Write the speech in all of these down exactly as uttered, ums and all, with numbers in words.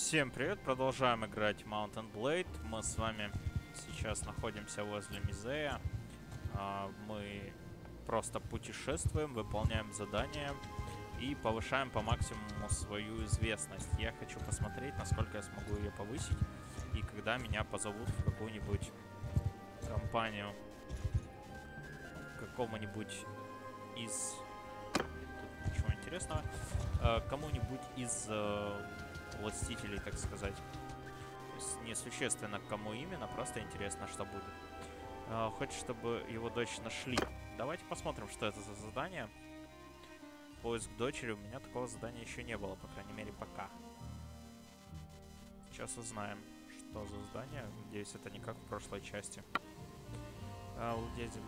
Всем привет, продолжаем играть Mount and Blade. Мы с вами сейчас находимся возле Мизея. Мы просто путешествуем, выполняем задания и повышаем по максимуму свою известность. Я хочу посмотреть, насколько я смогу ее повысить, и когда меня позовут в какую-нибудь компанию, какому-нибудь из... Тут ничего интересного. Кому-нибудь из... властителей, так сказать. То есть несущественно, кому именно, просто интересно, что будет. А, хочет, чтобы его дочь нашли. Давайте посмотрим, что это за задание. Поиск дочери. У меня такого задания еще не было, по крайней мере, пока. Сейчас узнаем, что за задание. Надеюсь, это не как в прошлой части. А, у дяди...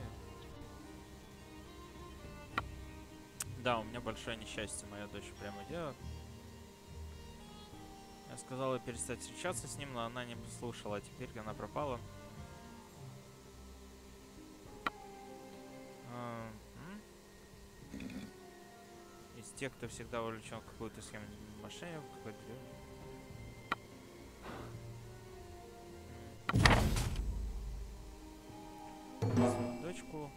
Да, у меня большое несчастье. Моя дочь прямо делает. Я сказала перестать встречаться с ним, но она не послушала. А теперь она пропала. А, из тех, кто всегда увлечен в какую-то схему мошенников, какой-то... Дочку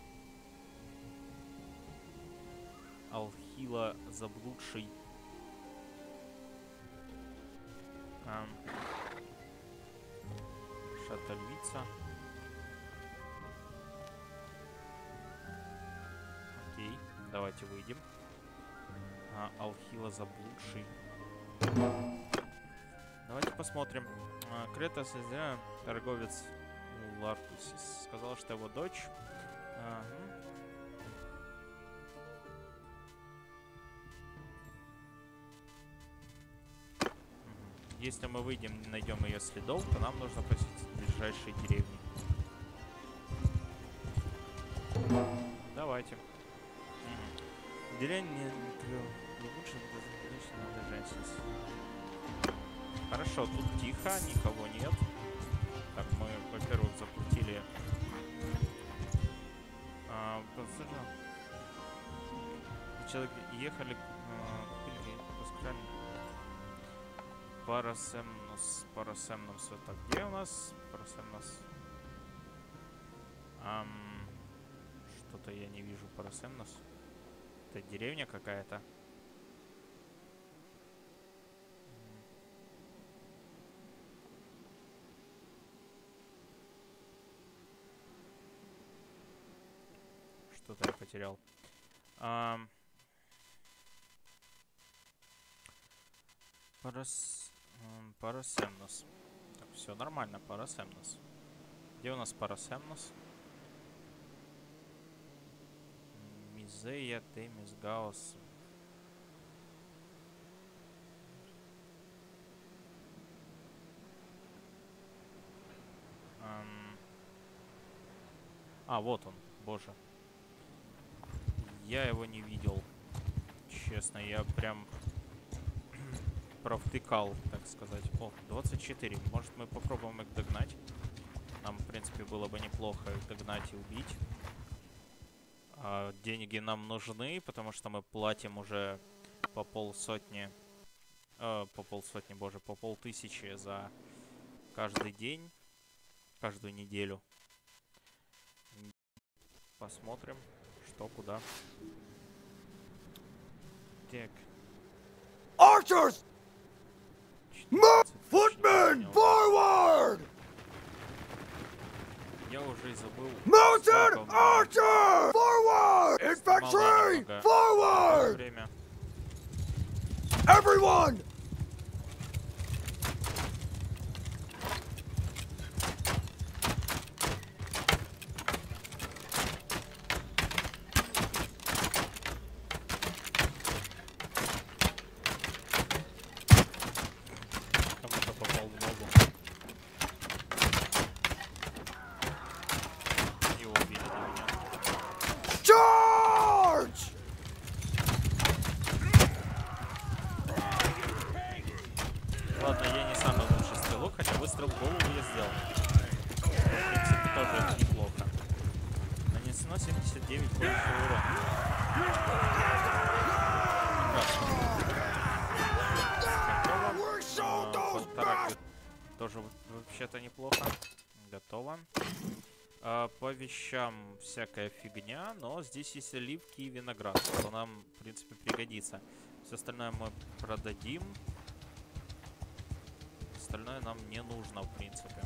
Алхила заблудший. Um, Шатальвица. Окей, давайте выйдем. А, Алхила заблудший. Давайте посмотрим. А, Кретос, торговец Лартусис, сказал, что его дочь. Ага. Если мы выйдем и не найдем ее следов, то нам нужно посетить ближайшие деревни. Давайте. Угу. Деревня лучше. Хорошо, тут тихо, никого нет. Так, мы, во-первых, запустили. А, человек ехали, купили, Парасемнос, Парасемнос, это где у нас? Парасемнос. Ам, что-то я не вижу Парасемнос. Это деревня какая-то. Что-то я потерял. Ам, Парас... Парасемнос. Так, все нормально, Парасемнос. Где у нас Парасемнос? Мизея, Темис, Гаус. Эм... А, вот он, боже. Я его не видел. Честно, я прям... провтыкал, так сказать. О, двадцать четыре. Может, мы попробуем их догнать? Нам, в принципе, было бы неплохо их догнать и убить. А, деньги нам нужны, потому что мы платим уже по полсотни... Э, по полсотни, боже, по полтысячи за каждый день. Каждую неделю. Посмотрим, что, куда. Так. Archers! Move! Footmen, forward! Я уже забыл. Mounted archer! Forward! Infantry! Forward! Everyone! Ладно, я не самый лучший стрелок, хотя выстрел в голову я сделал. В принципе, тоже неплохо. Нанесено семьдесят девять больше урона. Прекрасно. тоже вообще-то неплохо. Готово. А, по вещам всякая фигня, но здесь есть оливки и виноград, что нам, в принципе, пригодится. Все остальное мы продадим. Остальное нам не нужно, в принципе.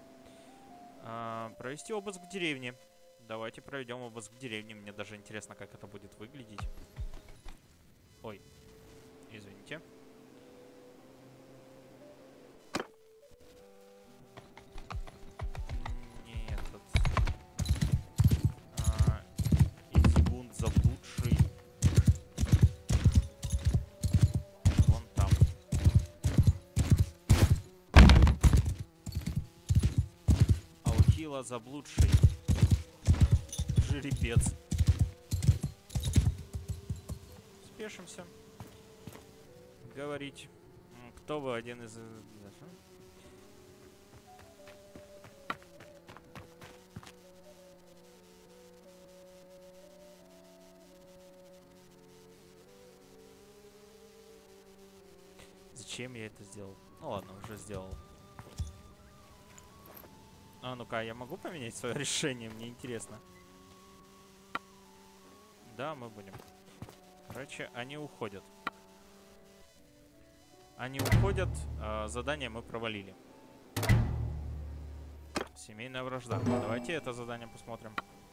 А, провести обыск в деревне. Давайте проведем обыск в деревне. Мне даже интересно, как это будет выглядеть. Ой, извините. Нет, этот... А, Изигунд заблудший. Вон там. Аутила заблудший. Жеребец. Спешимся. Говорить. Кто бы один из... Зачем я это сделал? Ну ладно, уже сделал. А ну-ка, я могу поменять свое решение? Мне интересно. Да, мы будем. Короче, они уходят. Они уходят. А, задание мы провалили. Семейная вражда. Давайте это задание посмотрим.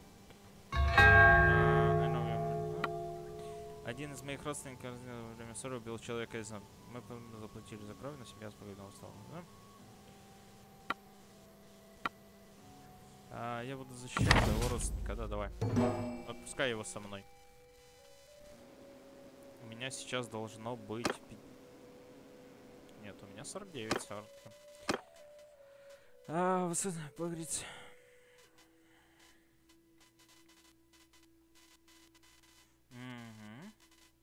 Один из моих родственников во время ссоры убил человека из... Мы заплатили за кровь, но семья справедливо устала. Да? А, я буду защищать своего родственника. Да, давай. Отпускай его со мной. У меня сейчас должно быть... Нет, у меня сорок девять, сорок. А, поговорить. Угу.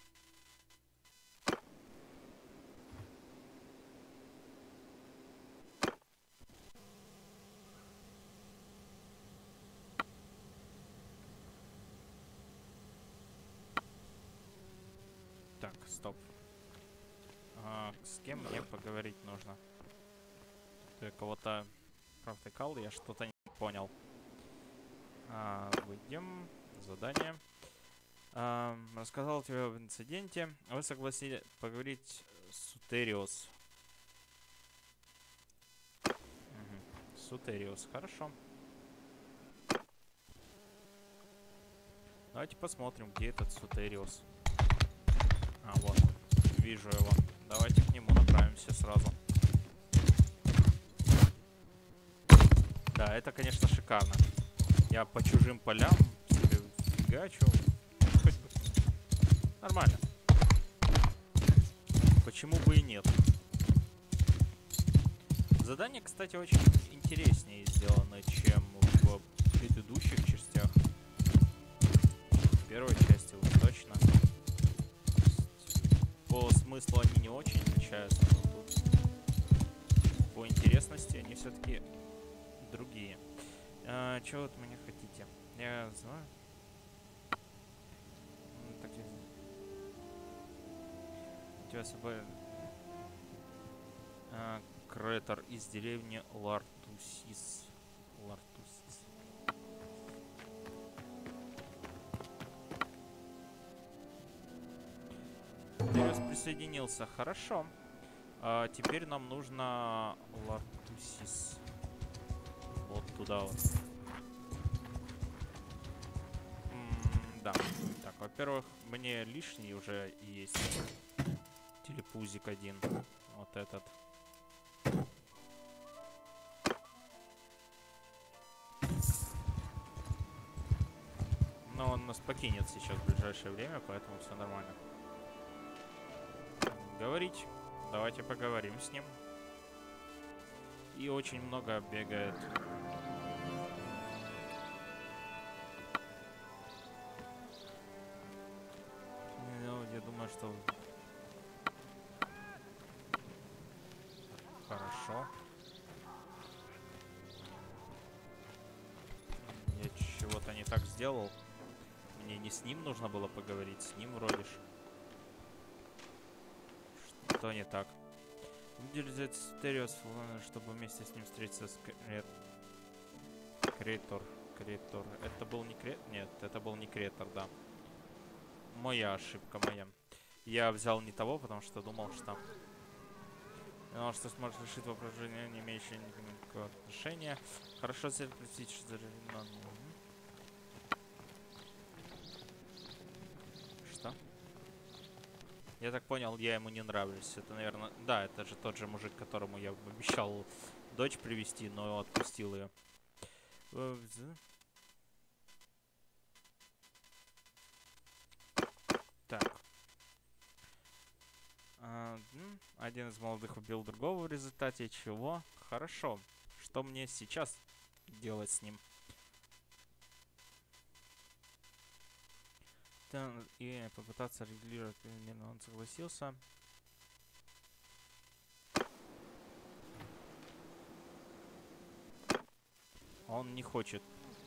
Так, стоп. А, с кем мне поговорить нужно? Ты кого-то провтыкал, я что-то не понял. А, выйдем. Задание. А, рассказал тебе об инциденте. Вы согласились поговорить с Сутериус. Угу. Сутериус, хорошо. Давайте посмотрим, где этот Сутериус. А, вот. Вижу его. Давайте к нему направимся сразу. Да, это, конечно, шикарно. Я по чужим полям себе фигачу. Хоть бы. Нормально. Почему бы и нет? Задания, кстати, очень интереснее сделаны, чем в предыдущих частях. В первой части уж точно. По смыслу они не очень отличаются, но тут по интересности они все-таки другие. А, чего вот вы меня хотите? Я знаю. Так, у тебя с собой а, Кретор из деревни Лартусис. Лартусис. Терес присоединился. Хорошо. А, теперь нам нужно Лартусис. Вот туда вот. Да. Так, во-первых, мне лишний уже есть телепузик один. Вот этот. Но он нас покинет сейчас в ближайшее время, поэтому все нормально. Говорить. Давайте поговорим с ним. И очень много бегает. Ну, я думаю, что... Хорошо. Я чего-то не так сделал. Мне не с ним нужно было поговорить, с ним вроде ж. Что не так? Удержать Стериос, чтобы вместе с ним встретиться с Крет... Кретор. Кретор. Это был не Крет... Нет, это был не Кретор, да. Моя ошибка, моя. Я взял не того, потому что думал, что... Думал, что сможет решить вопрос, не имеющий никакого отношения. Хорошо запросить, что... Что? Я так понял, я ему не нравлюсь. Это, наверное... Да, это же тот же мужик, которому я обещал дочь привезти, но отпустил ее. Так. А, один из молодых убил другого в результате чего? Хорошо. Что мне сейчас делать с ним? И попытаться регулировать, он согласился. Он не хочет.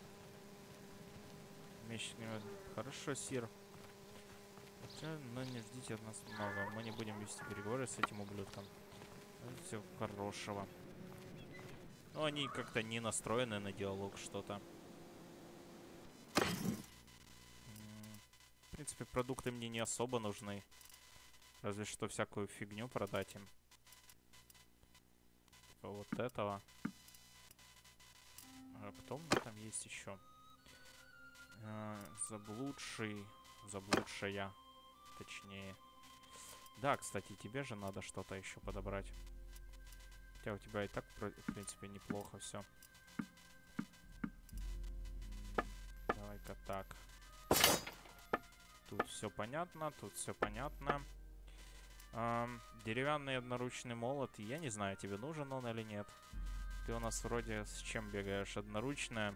Хорошо, сир. Но не ждите от нас много. Мы не будем вести переговоры с этим ублюдком. Всего хорошего. Но они как-то не настроены на диалог что-то. В принципе, продукты мне не особо нужны. Разве что всякую фигню продать им. Типа вот этого. А потом там есть еще. Заблудший. Заблудшая. Точнее. Да, кстати, тебе же надо что-то еще подобрать. Хотя у тебя и так, в принципе, неплохо все. Давай-ка так. Тут все понятно, тут все понятно. Эм, деревянный одноручный молот. Я не знаю, тебе нужен он или нет. Ты у нас вроде с чем бегаешь? Одноручная.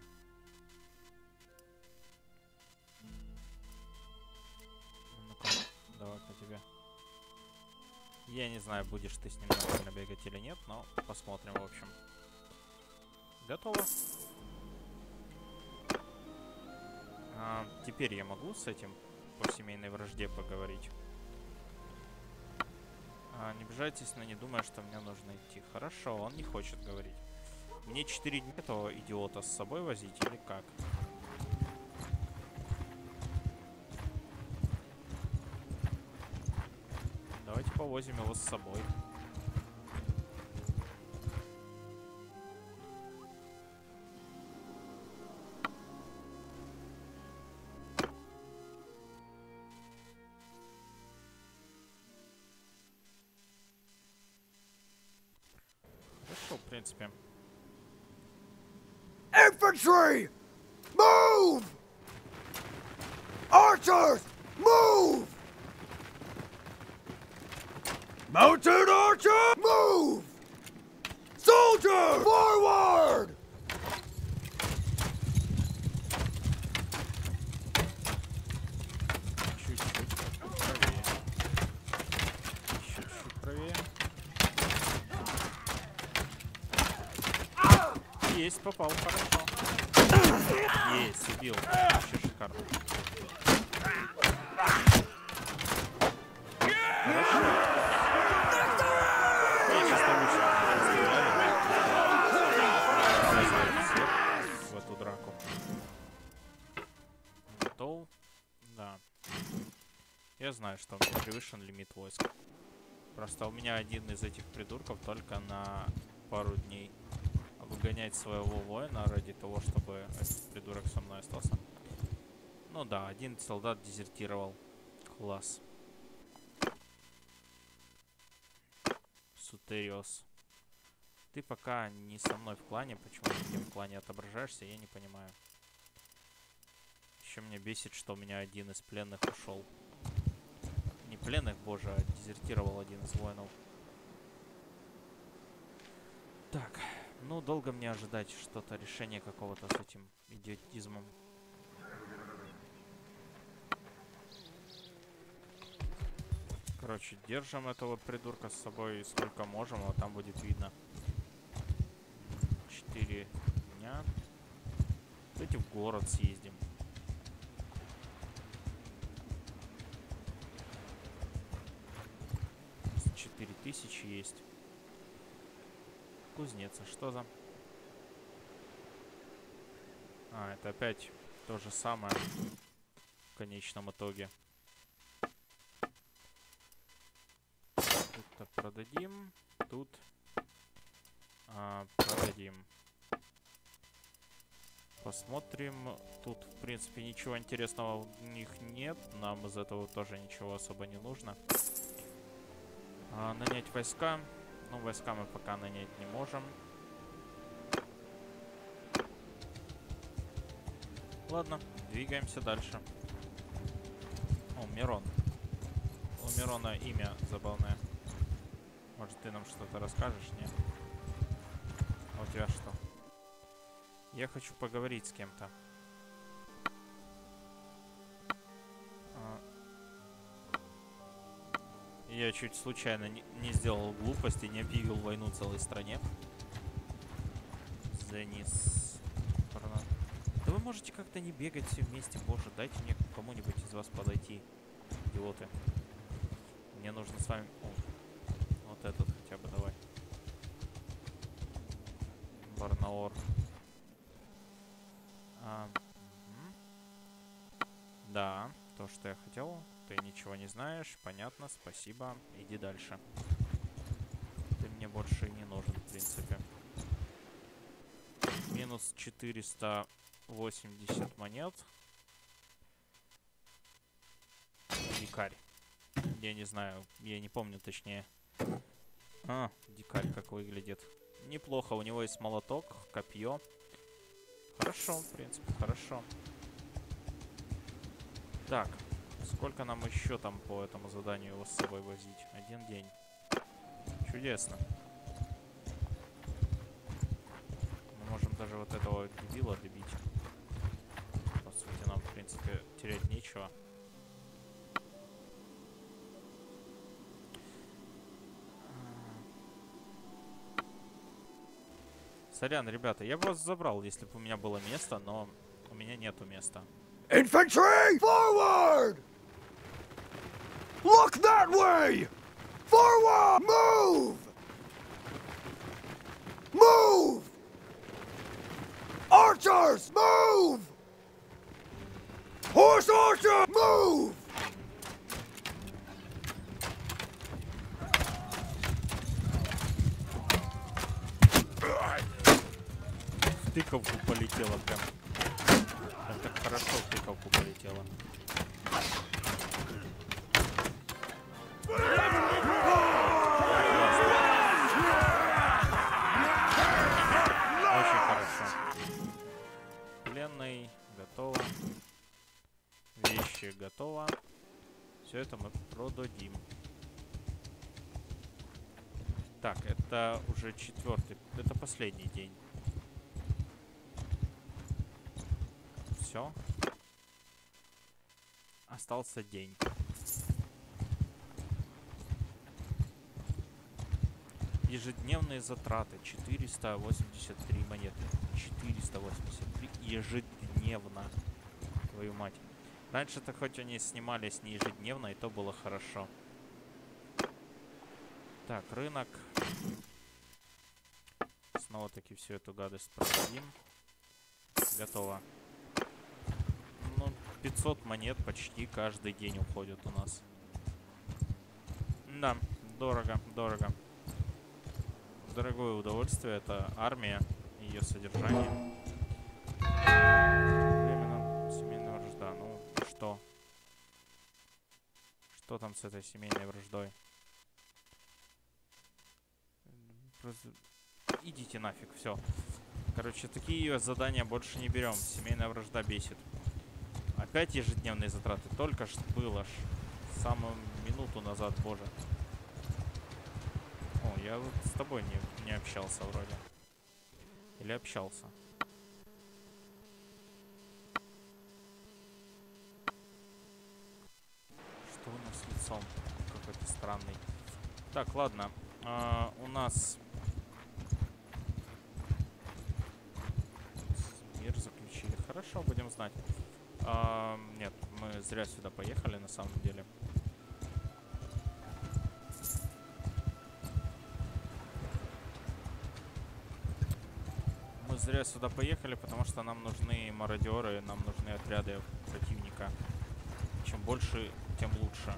Ну-ка, давай-ка тебе. Я не знаю, будешь ты с ним нормально бегать или нет, но посмотрим, в общем. Готово. А, теперь я могу с этим по семейной вражде поговорить. А, не обижайтесь, но не думаю, что мне нужно идти. Хорошо, он не хочет говорить. Мне четыре дня этого идиота с собой возить или как? Давайте повозим его с собой. Хорошо, в принципе. Infantry! Move! Archers! Move! Mounted archer! Move! Soldier! Forward! Чуть-чуть правее. Чуть-чуть правее. Есть, попал, хорошо. Есть, убил. Вообще шикарно. Хорошо. Я чисто вышел. В эту драку. Готов? Да. Я знаю, что у меня превышен лимит войск. Просто у меня один из этих придурков только на пару дней. Выгонять своего воина ради того, чтобы этот придурок со мной остался. Ну да, один солдат дезертировал. Класс. Сутериос. Ты пока не со мной в клане. Почему ты в клане отображаешься, я не понимаю. Еще меня бесит, что у меня один из пленных ушел. Не пленных, боже, а дезертировал один из воинов. Так. Ну, долго мне ожидать что-то, решение какого-то с этим идиотизмом. Короче, держим этого придурка с собой сколько можем, а там будет видно. Четыре дня. Давайте в город съездим. Четыре тысячи есть. кузнец. А что за... А, это опять то же самое в конечном итоге. Тут продадим. Тут а, продадим. Посмотрим. Тут, в принципе, ничего интересного у них нет. Нам из этого тоже ничего особо не нужно. А, нанять войска. Ну, войска мы пока нанять не можем. Ладно, двигаемся дальше. О, Мирон. У Мирона имя забавное. Может, ты нам что-то расскажешь, нет? А у тебя что? Я хочу поговорить с кем-то. А... Я чуть случайно не, не сделал глупости, не объявил войну целой стране. Зенис. Да вы можете как-то не бегать все вместе, боже, дайте мне кому-нибудь из вас подойти. Идиоты. Мне нужно с вами... О, вот этот хотя бы давай. Барнаор. А, угу. Да, то, что я хотел. Ты ничего не знаешь. Понятно, спасибо. Иди дальше. Ты мне больше не нужен, в принципе. Минус четыреста восемьдесят монет. Дикарь. Я не знаю, я не помню точнее. А, дикарь как выглядит. Неплохо, у него есть молоток, копье. Хорошо, в принципе, хорошо. Так, сколько нам еще там по этому заданию его с собой возить? Один день. Чудесно. Мы можем даже вот этого дебила добить. По сути, нам, в принципе, терять нечего. Сорян, ребята, я бы вас забрал, если бы у меня было место, но у меня нету места. Infantry! Forward! Look that way! Forward! Move! Move! Archers! Move! Horse archer! Move! В тыковку полетела прям. Прям так хорошо в тыковку полетела. Очень хорошо. Пленный готово. Вещи готово. Все это мы продадим. Так, это уже четвертый. Это последний день. Все. Остался день. Ежедневные затраты четыреста восемьдесят три монеты. четыреста восемьдесят три ежедневно. Твою мать. Раньше-то хоть они снимались не ежедневно, и то было хорошо. Так, рынок. Снова-таки всю эту гадость продадим. Готово. Ну, пятьсот монет почти каждый день уходит у нас. Да, дорого, дорого. Дорогое удовольствие. Это армия, ее содержание. Временно семейная вражда. Ну, что? Что там с этой семейной враждой? Просто... Идите нафиг, все. Короче, такие задания больше не берем. Семейная вражда бесит. Опять ежедневные затраты. Только что было ж. Самую минуту назад, боже. О, я вот с тобой не, не общался вроде. Или общался? Что у нас с лицом? Какой-то странный. Так, ладно. А, у нас... Мир заключили. Хорошо, будем знать. А, нет, мы зря сюда поехали на самом деле. зря сюда поехали, потому что нам нужны мародеры, нам нужны отряды противника. Чем больше, тем лучше.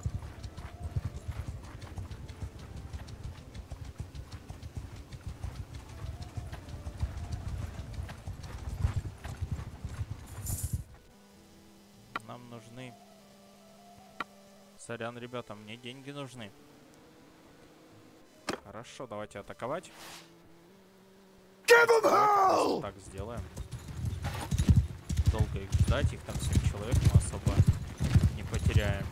Нам нужны... Сорян, ребята, мне деньги нужны. Хорошо, давайте атаковать. Давайте так сделаем. Долго их ждать, их там семь человек, мы особо не потеряем.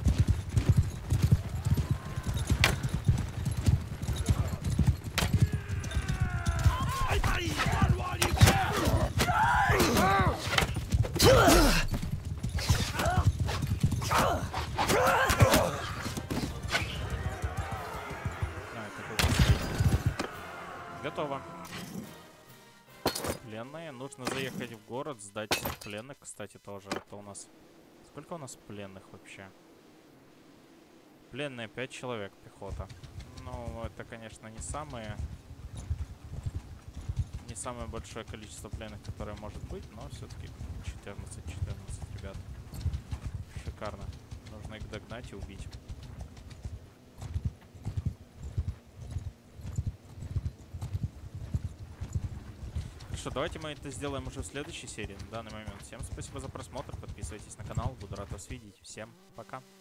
Готово. Пленные. Нужно заехать в город, сдать всех пленных, кстати, тоже. Это у нас... Сколько у нас пленных вообще? Пленные пять человек, пехота. Ну, это, конечно, не самые... Не самое большое количество пленных, которое может быть, но все-таки четырнадцать четырнадцать, ребят. Шикарно. Нужно их догнать и убить. Хорошо, давайте мы это сделаем уже в следующей серии. На данный момент всем спасибо за просмотр. Подписывайтесь на канал. Буду рад вас видеть. Всем пока.